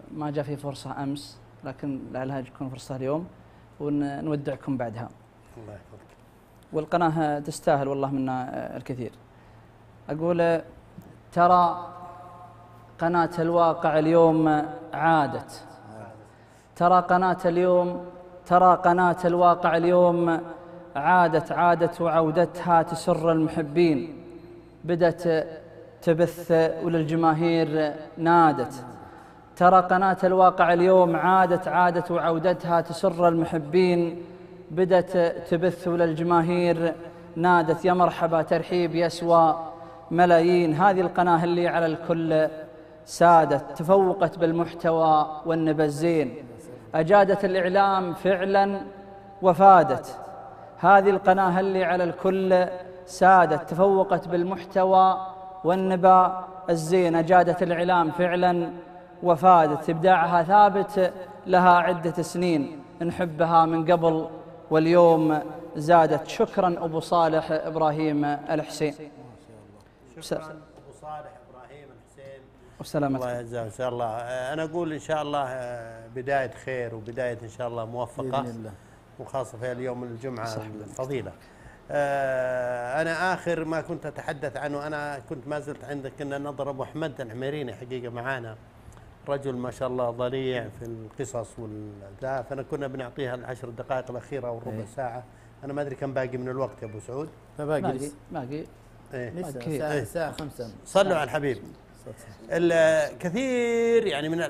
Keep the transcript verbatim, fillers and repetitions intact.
ما جاء في فرصة أمس، لكن لعلها تكون فرصة اليوم ونودعكم بعدها. الله يحفظك. والقناة تستاهل والله منا الكثير. أقول ترى قناة الواقع اليوم عادت، ترى قناة اليوم ترى قناة الواقع اليوم عادت عادت وعودتها تسر المحبين، بدت تبث وللجماهير نادت. ترى قناة الواقع اليوم عادت عادت وعودتها تسر المحبين، بدت تبث وللجماهير نادت. يا مرحبا ترحيب يسوى ملايين، هذه القناة اللي على الكل سادت، تفوقت بالمحتوى والنبى الزين، أجادت الإعلام فعلا وفادت. هذه القناة اللي على الكل سادت، تفوقت بالمحتوى والنبى الزين، أجادت الإعلام فعلا وفادت. إبداعها ثابت لها عدة سنين، نحبها من قبل واليوم زادت. شكرا أبو صالح إبراهيم الحسين. شكرا أبو صالح إبراهيم الحسين وسلامتك. الله يجزاه إن شاء الله. أنا أقول إن شاء الله بداية خير وبداية إن شاء الله موفقة بإذن الله، وخاصة في اليوم الجمعة الفضيلة. أنا آخر ما كنت أتحدث عنه، أنا كنت ما زلت عندك، كنا نظر أبو حمد العميريني حقيقة معانا، رجل ما شاء الله ضليع في القصص والذا، فأنا كنا بنعطيها العشر دقائق الأخيرة أو ربع ساعة. أنا ما أدري كم باقي من الوقت يا أبو سعود. باقي باقي باقي إيه؟ لسه ساعة خمسة. صلوا على الحبيب. الكثير يعني من